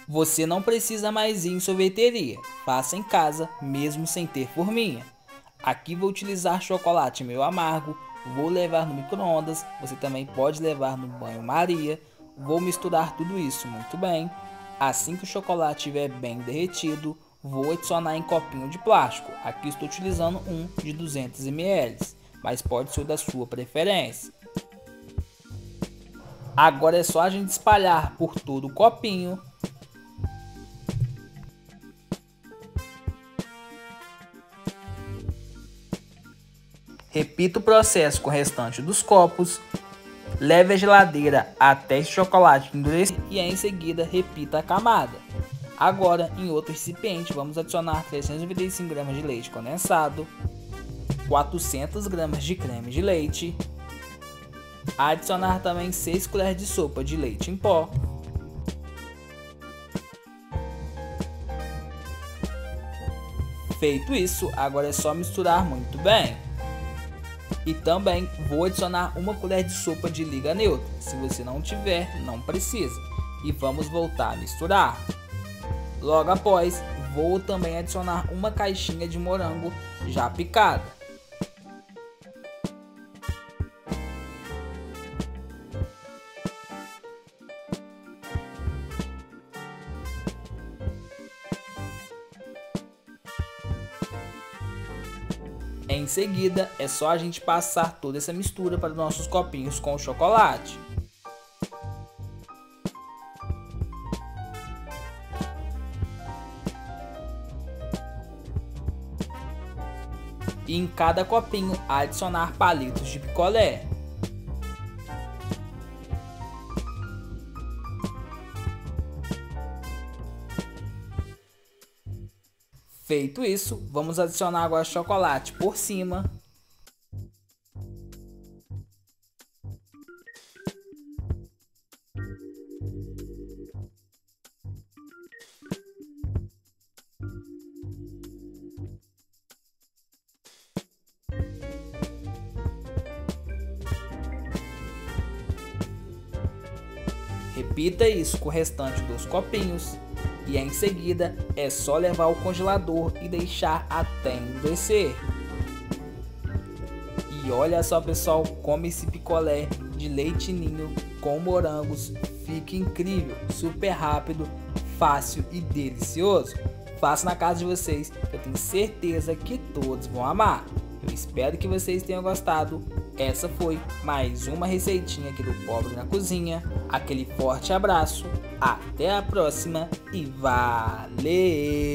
Você não precisa mais ir em sorveteria, faça em casa mesmo sem ter forminha. Aqui vou utilizar chocolate meio amargo, vou levar no micro-ondas, você também pode levar no banho-maria. Vou misturar tudo isso muito bem. Assim que o chocolate estiver bem derretido, vou adicionar em copinho de plástico. Aqui estou utilizando um de 200 ml, mas pode ser o da sua preferência. Agora é só a gente espalhar por todo o copinho. Repita o processo com o restante dos copos. Leve à geladeira até esse chocolate endurecer e em seguida repita a camada. Agora, em outro recipiente, vamos adicionar 395 gramas de leite condensado, 400 gramas de creme de leite, adicionar também 6 colheres de sopa de leite em pó, feito isso, agora é só misturar muito bem. E também vou adicionar 1 colher de sopa de liga neutra, se você não tiver, não precisa. E vamos voltar a misturar. Logo após, vou também adicionar 1 caixinha de morango já picada. Em seguida, é só a gente passar toda essa mistura para os nossos copinhos com o chocolate. E em cada copinho adicionar palitos de picolé. Feito isso, vamos adicionar agora chocolate por cima. Repita isso com o restante dos copinhos. E em seguida é só levar ao congelador e deixar até endurecer. E olha só pessoal, como esse picolé de leite ninho com morangos fica incrível, super rápido, fácil e delicioso. Faça na casa de vocês, eu tenho certeza que todos vão amar. Eu espero que vocês tenham gostado. Essa foi mais uma receitinha aqui do Pobre na Cozinha. Aquele forte abraço, até a próxima e valeu!